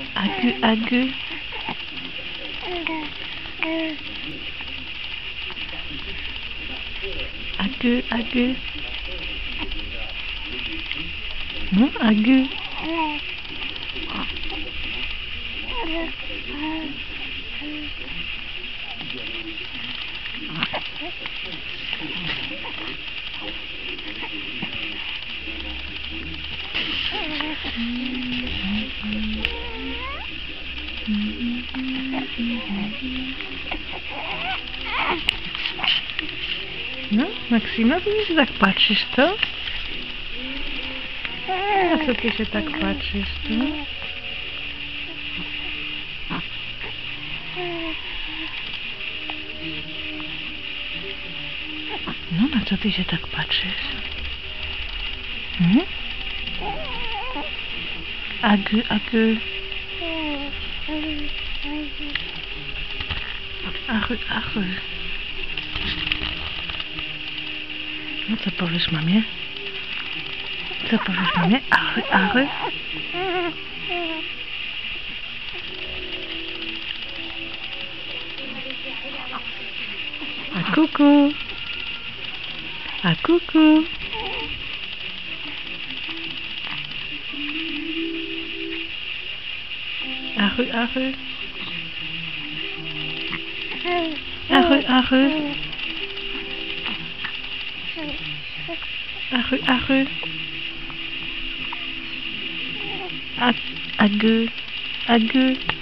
Agu, agu. Agu, agu. Non, agu. No, Maksima, ty mi się tak patrzysz, co? A co ty się tak patrzysz, co? No, na co ty się tak patrzysz? Hmm? Agu, agu. Agu, agu. No co powiesz mamie? Co powiesz mamie? Agu, agu. A kuku. A kuku. Agu, agu. Agu, agu. Agu, agu. Agu, agu.